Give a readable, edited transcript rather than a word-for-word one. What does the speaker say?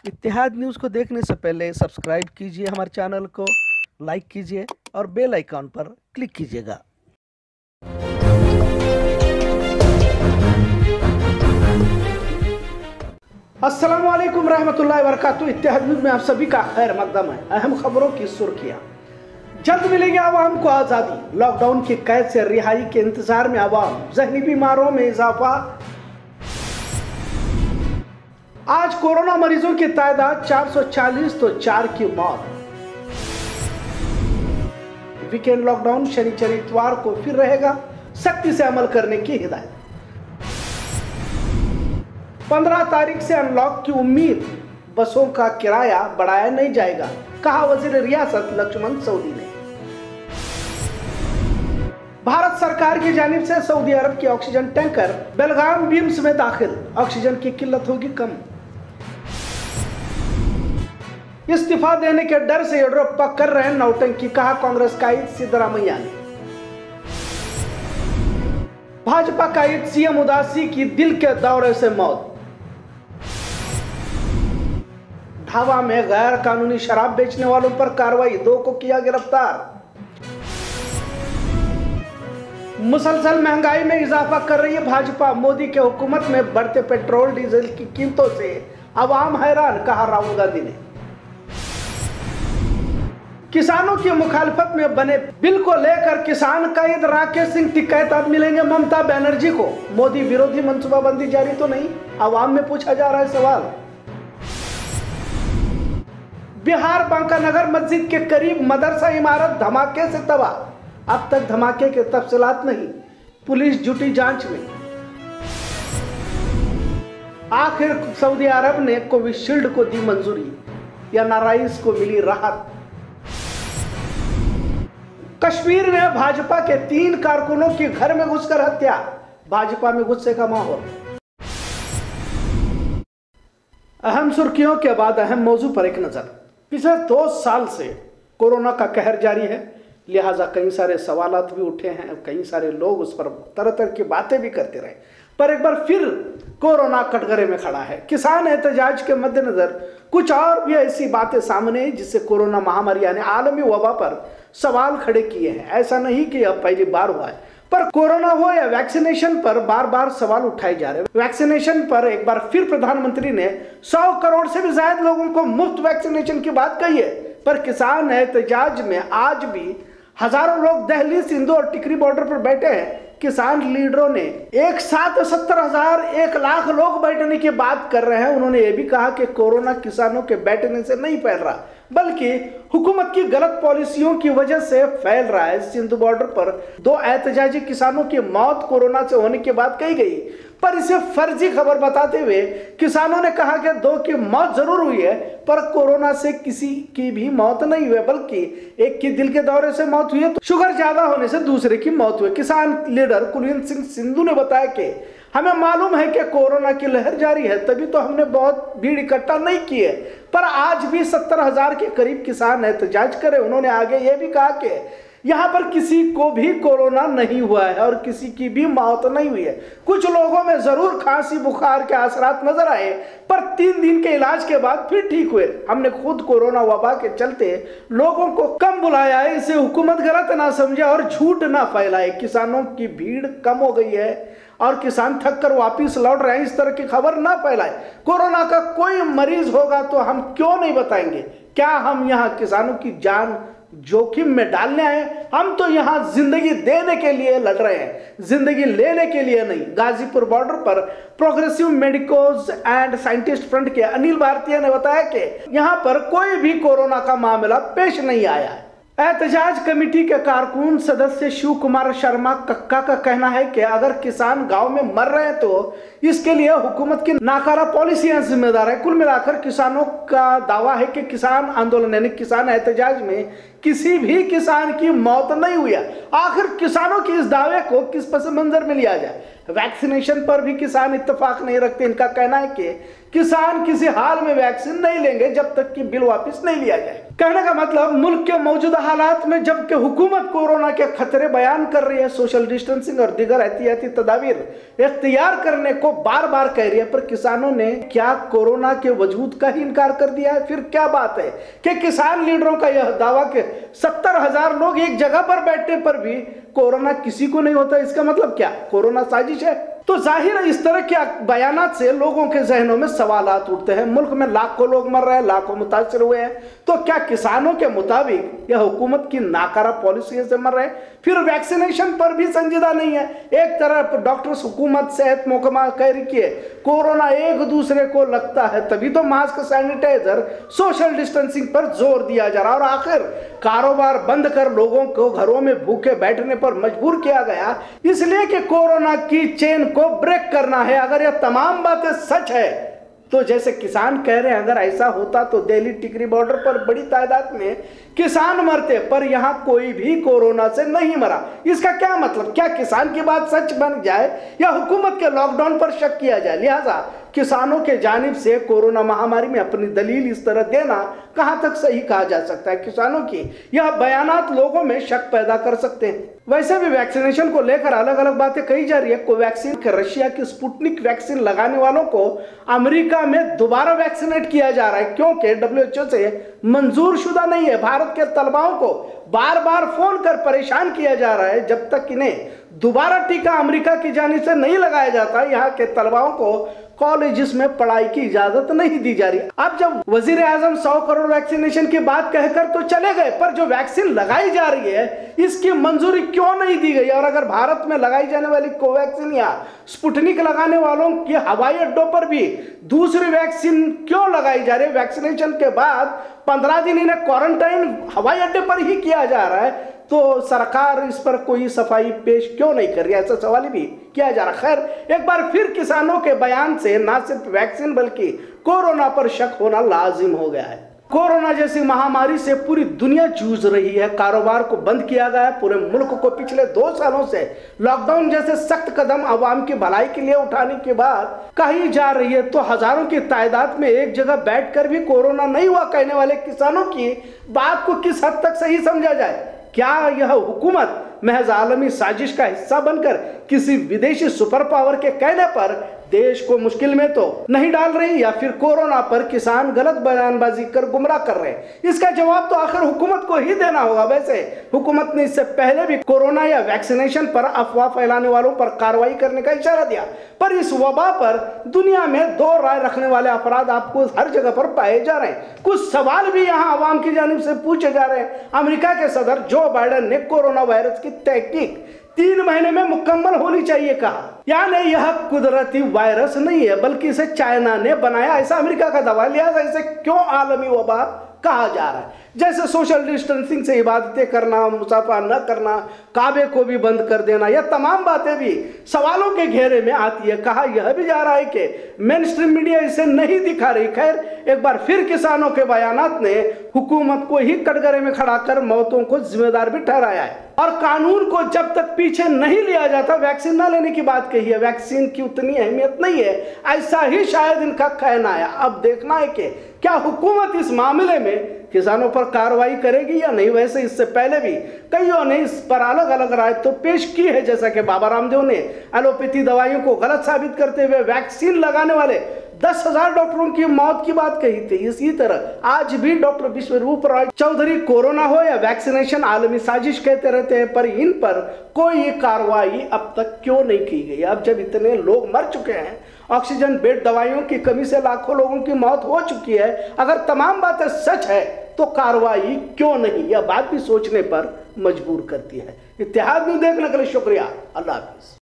इत्तेहाद news को देखने से पहले सब्सक्राइब कीजिए हमारे चैनल को, लाइक कीजिए और बेल आइकॉन पर क्लिक कीजिएगा। अस्सलामुअलैकुम रहमतुल्लाहि व बरकातुहू। इत्तेहाद न्यूज़ में आप सभी का खैर मकदम है। अहम खबरों की सुर्खियां। जल्द मिलेगी आवाम को आज़ादी। लॉकडाउन की कैद से रिहाई के इंतजार में आवाम। ज़हनी बीमारों में इजाफा। आज कोरोना मरीजों की तादाद 440 तो 4 की मौत। वीकेंड लॉकडाउन शनि इतवार को फिर रहेगा, सख्ती से अमल करने की हिदायत। 15 तारीख से अनलॉक की उम्मीद। बसों का किराया बढ़ाया नहीं जाएगा, कहा वजीर रियासत लक्ष्मण सऊदी ने। भारत सरकार की जानिब से सऊदी अरब के ऑक्सीजन टैंकर बेलगाम बीम्स में दाखिल। ऑक्सीजन की किल्लत होगी कम। इस्तीफा देने के डर से येडियुरप्पा कर रहे हैं नौटंकी, कहा कांग्रेस कायद सिद्धरामैया ने। भाजपा कायद सीएम उदासी की दिल के दौरे से मौत। ढाबा में गैर कानूनी शराब बेचने वालों पर कार्रवाई, 2 को किया गिरफ्तार। मुसलसल महंगाई में इजाफा कर रही है भाजपा। मोदी के हुकूमत में बढ़ते पेट्रोल डीजल की कीमतों से अवाम हैरान, कहा राहुल गांधी ने। किसानों की मुखालफत में बने बिल को लेकर किसान कायद राकेश सिंह टिकैत अब मिलेंगे ममता बनर्जी को। मोदी विरोधी मनसूबाबंदी जारी तो नहीं, अवाम में पूछा जा रहा है सवाल। बिहार बांकानगर मस्जिद के करीब मदरसा इमारत धमाके से तबाह। अब तक धमाके के तफसीलात नहीं, पुलिस जुटी जांच में। आखिर सऊदी अरब ने कोविशील्ड को दी मंजूरी या नाराइज को मिली राहत। कश्मीर में भाजपा के 3 कारकुनों की घर में घुसकर हत्या। भाजपा में गुस्से का माहौल। अहम सुर्खियों के बाद अहम मौजू पर एक नजर। पिछले 2 साल से कोरोना का कहर जारी है, लिहाजा कई सारे सवालात भी उठे हैं, कई सारे लोग उस पर तरह तरह की बातें भी करते रहे, पर एक बार फिर कोरोना कटघरे में खड़ा है। किसान एहतजाज के मद्देनजर कुछ और भी ऐसी बातें सामने आई जिससे कोरोना महामारी यानी आलमी वबा पर सवाल खड़े किए हैं। ऐसा नहीं कि अब पहली बार हुआ है, पर कोरोना हो या वैक्सीनेशन पर बार बार सवाल उठाए जा रहे हैं। वैक्सीनेशन पर एक बार फिर प्रधानमंत्री ने 100 करोड़ से भी ज्यादा लोगों को मुफ्त वैक्सीनेशन की बात कही है, पर किसान एहतजाज में आज भी हजारों लोग दिल्ली, सिंधु और टिकरी बॉर्डर पर बैठे हैं। किसान लीडरों ने एक साथ 70,000 1 लाख लोग बैठने की बात कर रहे हैं। उन्होंने ये भी कहा कि कोरोना किसानों के बैठने से नहीं फैल रहा, बल्कि हुकूमत की गलत पॉलिसियों की वजह से फैल रहा है। सिंधु बॉर्डर पर 2 एहतजाजी किसानों की मौत कोरोना से होने की बात कही गई, पर इसे फर्जी खबर बताते हुए किसानों ने कहा कि 2 की मौत जरूर हुई है, पर कोरोना से किसी की भी मौत नहीं हुई, बल्कि एक की दिल के दौरे से मौत हुई है, तो शुगर ज्यादा होने से दूसरे की मौत हुई। किसान लीडर कुलवंत सिंह सिंधु ने बताया कि हमें मालूम है कि कोरोना की लहर जारी है, तभी तो हमने बहुत भीड़ इकट्ठा नहीं की है, पर आज भी 70,000 के करीब किसान एहतजाज करे। उन्होंने आगे ये भी कहा कि यहाँ पर किसी को भी कोरोना नहीं हुआ है और किसी की भी मौत नहीं हुई है। कुछ लोगों में जरूर खांसी बुखार के असरात नजर आए, पर 3 दिन के इलाज के बाद फिर ठीक हुए। हमने खुद कोरोना वबा के चलते लोगों को कम बुलाया है, इसे हुकूमत गलत ना समझे और झूठ ना फैलाए। किसानों की भीड़ कम हो गई है और किसान थक कर वापिस लौट रहे हैं, इस तरह की खबर ना फैलाए। कोरोना का कोई मरीज होगा तो हम क्यों नहीं बताएंगे? क्या हम यहाँ किसानों की जान जोखिम में डालने आए? हम तो यहाँ जिंदगी देने के लिए लड़ रहे हैं, जिंदगी लेने के लिए नहीं। गाजीपुर बॉर्डर पर progressive medicos and scientist front के अनिल भारतीय ने बताया कि यहाँ पर कोई भी कोरोना का मामला पेश नहीं आया है। एहतजाज कमेटी के कारकुन सदस्य शिव कुमार शर्मा कक्का का कहना है कि अगर किसान गांव में मर रहे हैं तो इसके लिए हुकूमत की नाकारा पॉलिसियां जिम्मेदार है। कुल मिलाकर किसानों का दावा है कि किसान आंदोलन यानी किसान एहतजाज में किसी भी किसान की मौत नहीं हुई है। आखिर किसानों के इस दावे को किस पस मंजर में लिया जाए? वैक्सीनेशन पर भी किसान इत्तेफाक नहीं रखते। इनका कहना है कि किसान किसी हाल में वैक्सीन नहीं लेंगे जब तक कि बिल वापस नहीं लिया जाए। कहने का मतलब मुल्क के मौजूदा हालात में जबकि हुकूमत कोरोना के खतरे बयान कर रही है, सोशल डिस्टेंसिंग और दीगर एहतियाती तदाबीर इख्तियार करने को बार बार कह रही है, पर किसानों ने क्या कोरोना के वजूद का ही इनकार कर दिया है? फिर क्या बात है कि किसान लीडरों का यह दावा कि 70,000 लोग एक जगह पर बैठने पर भी कोरोना किसी को नहीं होता, इसका मतलब क्या कोरोना साजिश है? तो जाहिर है इस तरह के बयानात से लोगों के जहनों में सवालात उठते हैं। मुल्क में लाखों लोग मर रहे हैं, लाखों मुतासर हुए हैं, तो क्या किसानों के मुताबिक यह हुकूमत की नाकारा पॉलिसी से मर रहे हैं? फिर वैक्सीनेशन पर भी संजीदा नहीं है। एक तरफ डॉक्टर्स, हुकूमत, सेहत महकमा कह रही है कोरोना एक दूसरे को लगता है, तभी तो मास्क, सैनिटाइजर, सोशल डिस्टेंसिंग पर जोर दिया जा रहा, और आखिर कारोबार बंद कर लोगों को घरों में भूखे बैठने पर मजबूर किया गया, इसलिए कि कोरोना की चेन को ब्रेक करना है। अगर यह तमाम बातें सच है तो जैसे किसान कह रहे हैं, अगर ऐसा होता तो दिल्ली टिकरी बॉर्डर पर बड़ी तादाद में किसान मरते, पर यहां कोई भी कोरोना से नहीं मरा। इसका क्या मतलब? क्या किसान की बात सच बन जाए या हुकूमत के लॉकडाउन पर शक किया जाए? लिहाजा किसानों के जानिब से कोरोना महामारी में अपनी दलील इस तरह देना कहां तक सही कहा जा सकता है? किसानों की यह बयानात लोगों में शक पैदा कर सकते हैं। वैसे भी वैक्सीनेशन को लेकर अलग अलग बातें कही जा रही है। कोवैक्सीन के रशिया की स्पुतनिक वैक्सीन लगाने वालों को अमेरिका में दोबारा वैक्सीनेट किया जा रहा है, क्योंकि WHO से मंजूर शुदा नहीं है। भारत के तलबाओं को बार बार फोन कर परेशान किया जा रहा है, जब तक इन्हें दोबारा टीका अमेरिका की जानिब से नहीं लगाया जाता, यहाँ के तलबाओं को कॉलेजेस में पढ़ाई की इजाजत नहीं दी जा रही। अब जब वजीर आजम 100 करोड़ वैक्सीनेशन की बात कहकर तो चले गए, पर जो वैक्सीन लगाई जा रही है इसकी मंजूरी क्यों नहीं दी गई? और अगर भारत में लगाई जाने वाली कोवैक्सीन या स्पुतनिक लगाने वालों के हवाई अड्डों पर भी दूसरी वैक्सीन क्यों लगाई जा रही है? वैक्सीनेशन के बाद 15 दिन इन्हें क्वारंटाइन हवाई अड्डे पर ही किया जा रहा है, तो सरकार इस पर कोई सफाई पेश क्यों नहीं कर रही है? ऐसा सवाल भी किया जा रहा। खैर, एक बार फिर किसानों के बयान से न सिर्फ वैक्सीन बल्कि कोरोना पर शक होना लाजिम हो गया है। कोरोना जैसी महामारी से पूरी दुनिया जूझ रही है, कारोबार को बंद किया गया है। पूरे मुल्क को पिछले 2 सालों से लॉकडाउन जैसे सख्त कदम आवाम की भलाई के लिए उठाने के बाद कही जा रही है, तो हजारों की तादाद में एक जगह बैठकर भी कोरोना नहीं हुआ कहने वाले किसानों की बात को किस हद तक सही समझा जाए? क्या यह हुकूमत महज आलमी साजिश का हिस्सा बनकर किसी विदेशी सुपर पावर के कहने पर देश को मुश्किल में तो नहीं डाल रही, या फिर कोरोना पर किसान गलत बयानबाजी कर गुमराह कर रहे हैं? इसका जवाब तो आखिर हुकूमत को ही देना होगा। वैसे हुकूमत ने इससे पहले भी कोरोना या वैक्सीनेशन पर अफवाह फैलाने वालों पर कार्रवाई करने का इशारा दिया, पर इस वबा पर दुनिया में 2 राय रखने वाले अफराद आपको हर जगह पर पाए जा रहे हैं। कुछ सवाल भी यहाँ आवाम की जानिब से पूछे जा रहे हैं। अमेरिका के सदर जो बाइडेन ने कोरोना वायरस की तहकीक 3 महीने में मुकम्मल होनी चाहिए कहा, यानी यह कुदरती वायरस नहीं है बल्कि इसे चाइना ने बनाया, ऐसा अमेरिका का दावा। लिहाजा इसे क्यों आलमी वबा कहा जा रहा है? जैसे सोशल डिस्टेंसिंग से इबादतें करना, मुसाफा न करना, काबे को भी बंद कर देना, यह तमाम बातें भी सवालों के घेरे में आती है। कहा यह भी जा रहा है कि मेन स्ट्रीम मीडिया इसे नहीं दिखा रही। खैर, एक बार फिर किसानों के बयानात ने हुकूमत को ही कटघरे में खड़ा कर मौतों को जिम्मेदार भी ठहराया है, और कानून को जब तक पीछे नहीं लिया जाता वैक्सीन न लेने की बात कही है। वैक्सीन की उतनी अहमियत नहीं है, ऐसा ही शायद इनका कहना है। अब देखना है कि क्या हुकूमत इस मामले में किसानों पर कार्रवाई करेगी या नहीं। वैसे इससे पहले भी कईयों ने इस पर अलग अलग राय तो पेश की है, जैसा कि बाबा रामदेव ने एलोपैथी दवाइयों को गलत साबित करते हुए वैक्सीन लगाने वाले 10,000 डॉक्टरों की मौत की बात कही थी। इसी तरह आज भी डॉक्टर विश्वरूप राय चौधरी कोरोना हो या वैक्सीनेशन आलमी साजिश कहते रहते हैं, पर इन पर कोई कार्रवाई अब तक क्यों नहीं की गई? अब जब इतने लोग मर चुके हैं, ऑक्सीजन बेड, दवाइयों की कमी से लाखों लोगों की मौत हो चुकी है, अगर तमाम बातें सच है तो कार्रवाई क्यों नहीं? यह बात भी सोचने पर मजबूर करती है। इत्तेहाद न्यूज़ देखने के लिए शुक्रिया। अल्लाह हाफिज।